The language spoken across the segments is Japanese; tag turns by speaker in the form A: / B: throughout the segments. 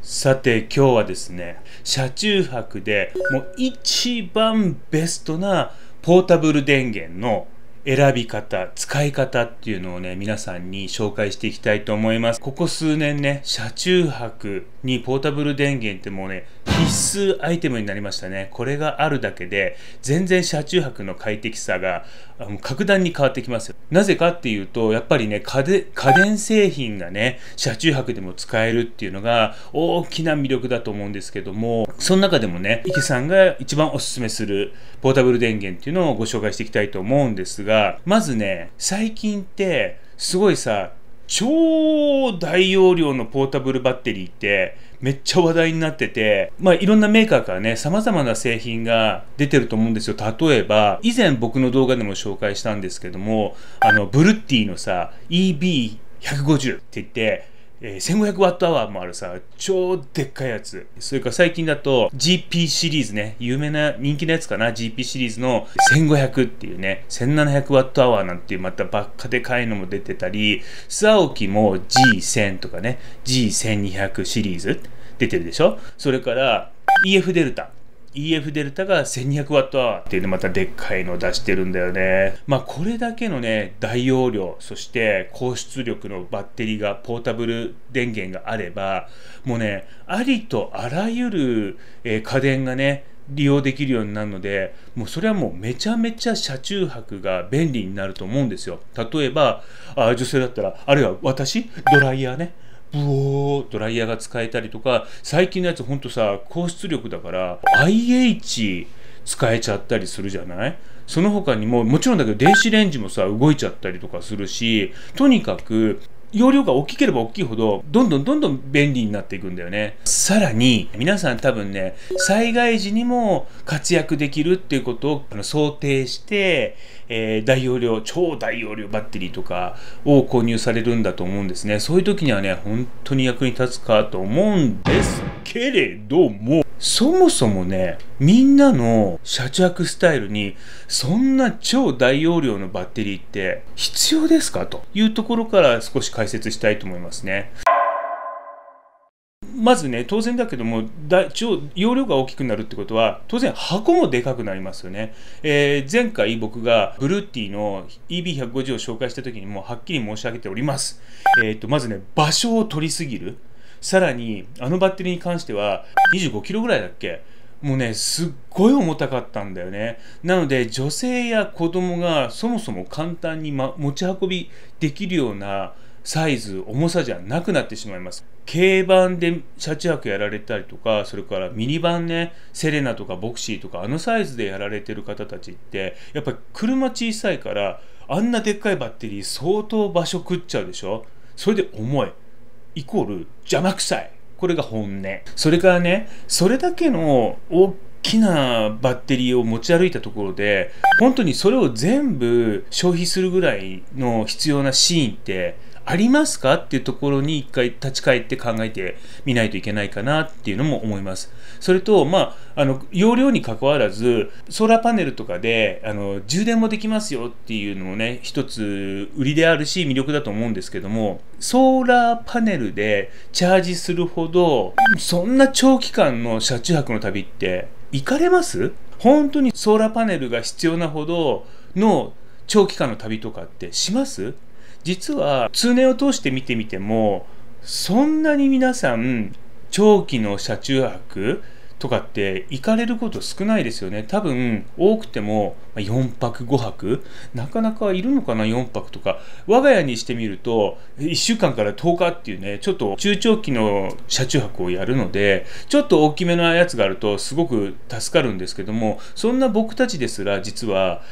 A: さて今日はですね、車中泊でもう一番ベストなポータブル電源の選び方、使い方っていうのをね、皆さんに紹介していきたいと思います。ここ数年ね、車中泊にポータブル電源ってもうね、必須アイテムになりましたね。これがあるだけで、全然車中泊の快適さが格段に変わってきますよ。なぜかっていうと、やっぱりね、家電製品がね、車中泊でも使えるっていうのが大きな魅力だと思うんですけども、その中でもね、池さんが一番おすすめするポータブル電源っていうのをご紹介していきたいと思うんですが、まずね、最近ってすごいさ、超大容量のポータブルバッテリーってめっちゃ話題になってて、いろんなメーカーからね、様々な製品が出てると思うんですよ。例えば、以前僕の動画でも紹介したんですけども、ブルッティのさ、EB150 って言って、1500Whもあるさ、超でっかいやつ。それから最近だと GP シリーズね、有名な人気のやつかな、GP シリーズの1500っていうね、1700Whなんていうまたばっかでかいのも出てたり、スアオキも G1000 とかね、G1200 シリーズ出てるでしょ。それから EF デルタが 1200Wh っていうね、またでっかいのを出してるんだよね。これだけのね、大容量、そして高出力のバッテリーが、ポータブル電源があれば、もうね、ありとあらゆる、家電がね、利用できるようになるので、もうそれはもうめちゃめちゃ車中泊が便利になると思うんですよ。例えば、女性だったら、あるいは私、ドライヤーね。ドライヤーが使えたりとか、最近のやつほんとさ、高出力だから IH 使えちゃったりするじゃない。その他にももちろんだけど電子レンジもさ動いちゃったりとかするし、とにかく容量が大きければ大きいほどどんどん便利になっていくんだよね。さらに皆さん多分ね、災害時にも活躍できるっていうことを想定して、超大容量バッテリーとかを購入されるんだと思うんですね。そういう時にはね、本当に役に立つかと思うんですけれども、そもそもね、みんなの車中泊スタイルにそんな超大容量のバッテリーって必要ですかというところから少し解説したいと思いますね。まずね、当然だけども、容量が大きくなるってことは、当然箱もでかくなりますよね。前回僕がブルーティーの EB150 を紹介した時にもはっきり申し上げております。まずね、場所を取りすぎる。さらに、あのバッテリーに関しては25キロぐらいだっけ？もうね、すっごい重たかったんだよね。なので、女性や子供がそもそも簡単に持ち運びできるようなサイズ、重さじゃなくなってしまいます。軽バンで車中泊やられたりとか、それからミニバンね、セレナとかボクシーとか、あのサイズでやられてる方たちって、やっぱり車小さいから、あんなでっかいバッテリー相当場所食っちゃうでしょ。それで重い。イコール邪魔くさい。これが本音。それからね、それだけの大きなバッテリーを持ち歩いたところで、本当にそれを全部消費するぐらいの必要なシーンってありますかっていうところに一回立ち返って考えてみないといけないかなっていうのも思います。それと、容量に関わらず、ソーラーパネルとかで充電もできますよっていうのもね、一つ売りであるし魅力だと思うんですけども、ソーラーパネルでチャージするほど、そんな長期間の車中泊の旅って行かれます？本当にソーラーパネルが必要なほどの長期間の旅とかってします？実は通年を通して見てみても、そんなに皆さん長期の車中泊とかって行かれること少ないですよね。多分多くても4泊5泊、なかなかいるのかな。4泊とか我が家にしてみると1週間から10日っていうね、ちょっと中長期の車中泊をやるので、ちょっと大きめのやつがあるとすごく助かるんですけども、そんな僕たちですら実は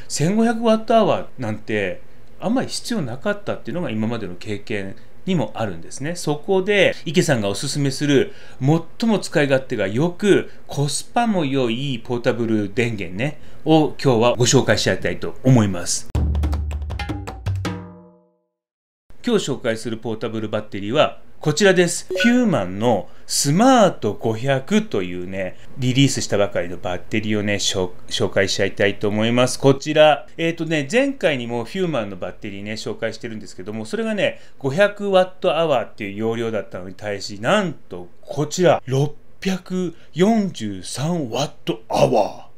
A: 1500Wh なんてあんまり必要なかったっていうのが今までの経験にもあるんですね。そこで池さんがおすすめする最も使い勝手がよくコスパも良いポータブル電源ねを今日はご紹介したいと思います。今日紹介するポータブルバッテリーはこちらです。ヒューマンのスマート500というね、リリースしたばかりのバッテリーをね、紹介しちゃいたいと思います。こちら。前回にもヒューマンのバッテリーね、紹介してるんですけども、それがね、500Wh っていう容量だったのに対し、なんとこちら、643Wh。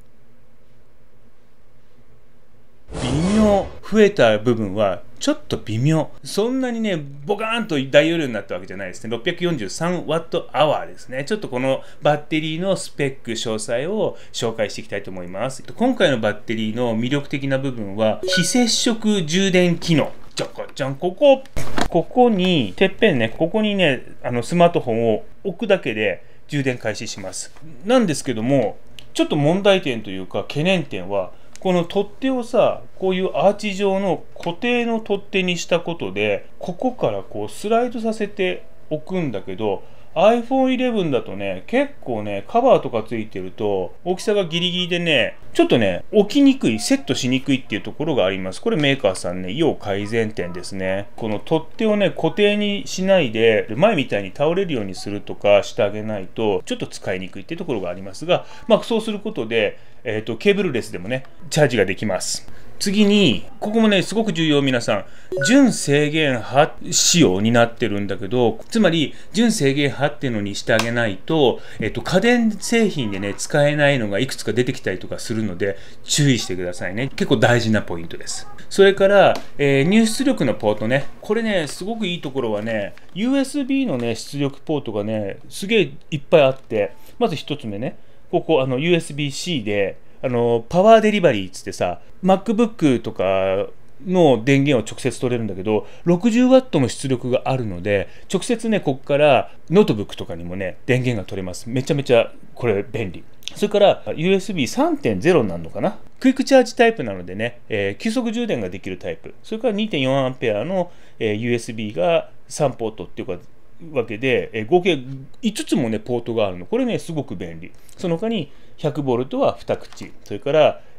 A: 微妙。増えた部分はちょっと微妙。そんなにね、ボカーンと大容量になったわけじゃないですね。643Wh ですね。ちょっとこのバッテリーのスペック詳細を紹介していきたいと思います。今回のバッテリーの魅力的な部分は、非接触充電機能。ちょこちゃん、ここに、てっぺんね、ここにね、スマートフォンを置くだけで充電開始します。なんですけども、ちょっと問題点というか懸念点は、この取っ手をさ、こういうアーチ状の固定の取っ手にしたことで、ここからこうスライドさせておくんだけど、iPhone 11だとね、結構ね、カバーとかついてると、大きさがギリギリでね、ちょっとね、置きにくい、セットしにくいっていうところがあります。これメーカーさんね、要改善点ですね。この取っ手をね、固定にしないで、前みたいに倒れるようにするとかしてあげないと、ちょっと使いにくいっていうところがありますが、そうすることで、ケーブルレスでもね、チャージができます。次に、ここもね、すごく重要、皆さん。純制限波仕様になってるんだけど、つまり、純制限波っていうのにしてあげないと、家電製品でね、使えないのがいくつか出てきたりとかするので、注意してくださいね。結構大事なポイントです。それから、入出力のポートね。これね、すごくいいところはね、USB のね、出力ポートがね、すげえいっぱいあって、まず一つ目ね、ここ、USB-C で、パワーデリバリーっつってさ、MacBook とかの電源を直接取れるんだけど、60W の出力があるので、直接ね、ここからノートブックとかにもね、電源が取れます。めちゃめちゃこれ便利。それから USB3.0 になるのかな。クイックチャージタイプなのでね、急速充電ができるタイプ。それから 2.4A の、USB が3ポートっていうか、わけで、合計5つもね、ポートがあるの。これね、すごく便利。その他に 100V は2口。それから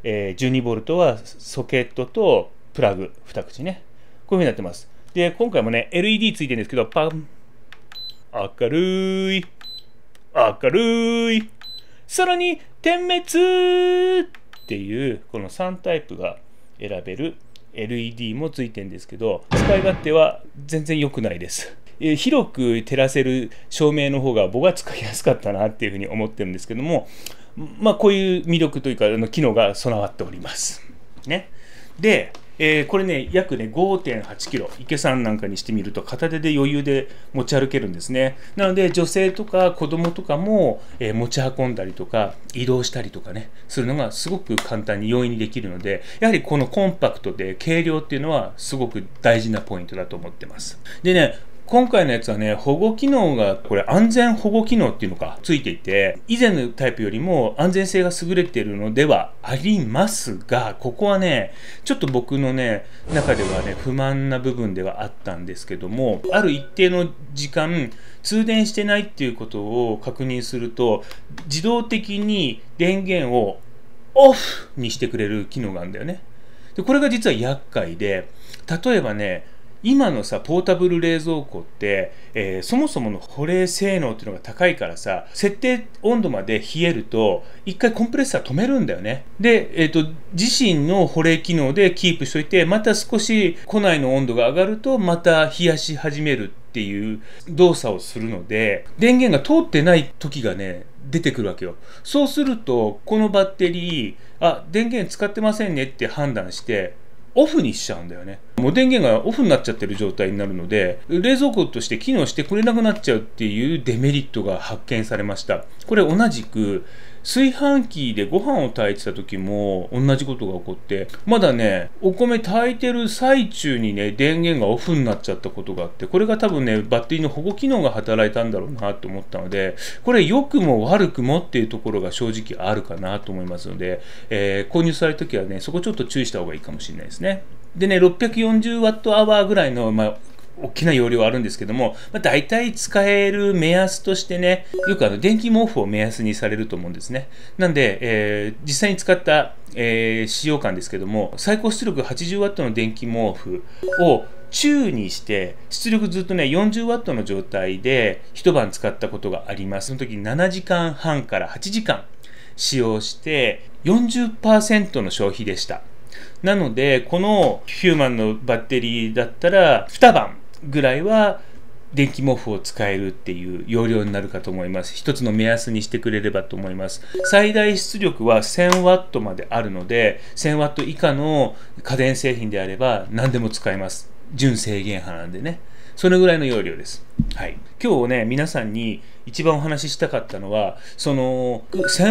A: 、12V はソケットとプラグ2口ね。こういうふうになってます。で、今回もね、LED ついてるんですけど、パン。明るい。明るい。さらに、点滅っていう、この3タイプが選べる LED もついてるんですけど、使い勝手は全然良くないです。広く照らせる照明の方が僕は使いやすかったなっていうふうに思ってるんですけども、こういう魅力というか機能が備わっております。ね。で、これね、約ね 5.8 キロ、池さんなんかにしてみると片手で余裕で持ち歩けるんですね。なので女性とか子供とかも、持ち運んだりとか移動したりとかね、するのがすごく簡単に容易にできるので、やはりこのコンパクトで軽量っていうのはすごく大事なポイントだと思ってます。でね、今回のやつはね、保護機能が、これ安全保護機能っていうのがついていて、以前のタイプよりも安全性が優れているのではありますが、ここはね、ちょっと僕のね、中ではね、不満な部分ではあったんですけども、ある一定の時間、通電してないっていうことを確認すると、自動的に電源をオフにしてくれる機能があるんだよね。で、これが実は厄介で、例えばね、今のさ、ポータブル冷蔵庫って、そもそもの保冷性能っていうのが高いからさ、設定温度まで冷えると、一回コンプレッサー止めるんだよね。で、自身の保冷機能でキープしといて、また少し庫内の温度が上がると、また冷やし始めるっていう動作をするので、電源が通ってない時がね、出てくるわけよ。そうすると、このバッテリー、電源使ってませんねって判断して、オフにしちゃうんだよね。もう電源がオフになっちゃってる状態になるので、冷蔵庫として機能してくれなくなっちゃうっていうデメリットが発見されました。これ同じく炊飯器でご飯を炊いてた時も同じことが起こって、まだね、お米炊いてる最中にね、電源がオフになっちゃったことがあって、これが多分ね、バッテリーの保護機能が働いたんだろうなと思ったので、これ良くも悪くもっていうところが正直あるかなと思いますので、購入される時はね、そこちょっと注意した方がいいかもしれないですね。でね、640Wh ぐらいの、大きな容量あるんですけども、大体使える目安としてね、よく電気毛布を目安にされると思うんですね。なんで、実際に使った、使用感ですけども、最高出力 80W の電気毛布を中にして出力ずっとね 40W の状態で一晩使ったことがあります。その時に7時間半から8時間使用して 40% の消費でした。なのでこのヒューマンのバッテリーだったら2晩ぐらいは電気毛布を使えるっていう容量になるかと思います。一つの目安にしてくれればと思います。最大出力は 1000W まであるので、1000W 以下の家電製品であれば何でも使えます。純制限派なんでね。それぐらいの容量です。はい。今日ね、皆さんに一番お話ししたかったのは、その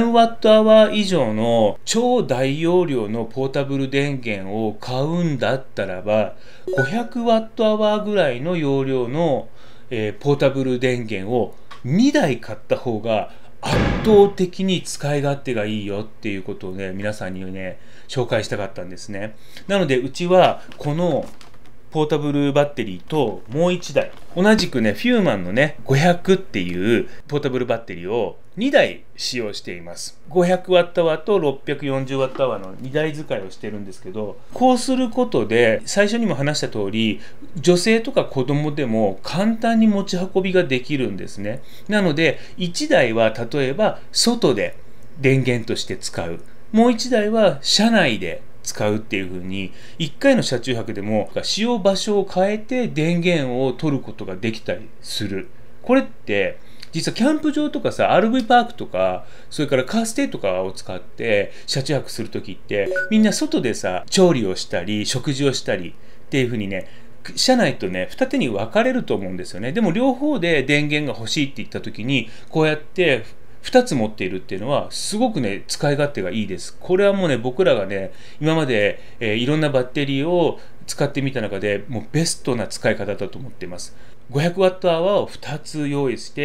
A: 1000Wh 以上の超大容量のポータブル電源を買うんだったらば、500Wh ぐらいの容量のポータブル電源を2台買った方が圧倒的に使い勝手がいいよっていうことをね、皆さんにね、紹介したかったんですね。なので、うちはこのポータブルバッテリーともう1台、同じくね、フューマンのね、500っていうポータブルバッテリーを2台使用しています。500Wh と 640Wh の2台使いをしてるんですけど、こうすることで、最初にも話した通り、女性とか子供でも簡単に持ち運びができるんですね。なので、1台は例えば外で電源として使う。もう1台は車内で使うっていう風に1回の車中泊でも使用場所を変えて電源を取ることができたりする。これって実はキャンプ場とかさ RV パークとかそれからカーステとかを使って車中泊するときってみんな外でさ調理をしたり食事をしたりっていう風にね車内とね二手に分かれると思うんですよね。でも両方で電源が欲しいって言ったときにこうやって2つ持っているっていうのはすごくね使い勝手がいいです。これはもうね僕らがね今まで、いろんなバッテリーを使ってみた中でもうベストな使い方だと思っています。500Whを2つ用意して、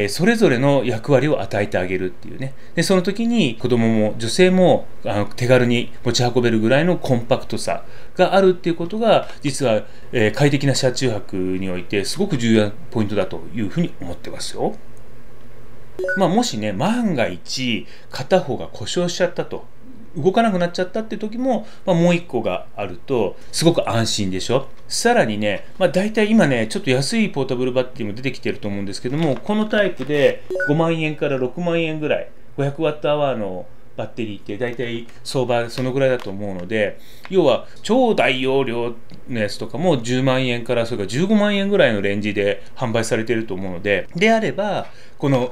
A: それぞれの役割を与えてあげるっていうね。でその時に子供も女性も手軽に持ち運べるぐらいのコンパクトさがあるっていうことが実は、快適な車中泊においてすごく重要なポイントだというふうに思ってますよ。もしね万が一片方が故障しちゃったと動かなくなっちゃったって時も、もう1個があるとすごく安心でしょ。さらにね、大体今ねちょっと安いポータブルバッテリーも出てきてると思うんですけども、このタイプで5万円から6万円ぐらい 500Wh のバッテリーって大体相場そのぐらいだと思うので、要は超大容量のやつとかも10万円からそれから15万円ぐらいのレンジで販売されていると思うので、であればこの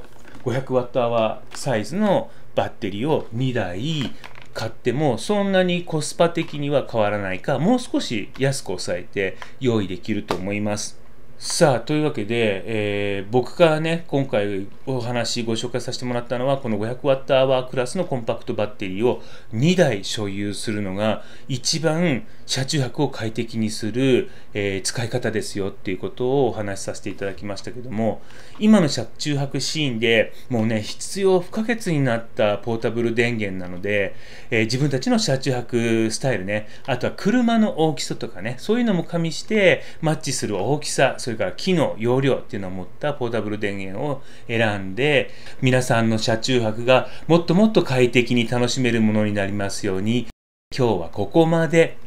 A: 500Wh サイズのバッテリーを2台買ってもそんなにコスパ的には変わらないか、もう少し安く抑えて用意できると思います。さあというわけで、僕がね今回ご紹介させてもらったのはこの 500Wh クラスのコンパクトバッテリーを2台所有するのが一番車中泊を快適にする、使い方ですよっていうことをお話しさせていただきましたけども、今の車中泊シーンでもうね必要不可欠になったポータブル電源なので、自分たちの車中泊スタイルね、あとは車の大きさとかね、そういうのも加味してマッチする大きさ、それから機能容量っていうのを持ったポータブル電源を選んで、皆さんの車中泊がもっともっと快適に楽しめるものになりますように。今日はここまで。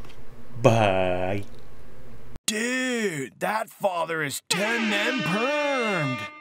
A: バイ。
B: Dude, that father is 10 and permed.